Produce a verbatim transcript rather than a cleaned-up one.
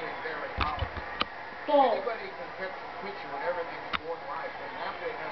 everything there in Holland. Todo. Anybody can catch a picture with everything in one life, and that way has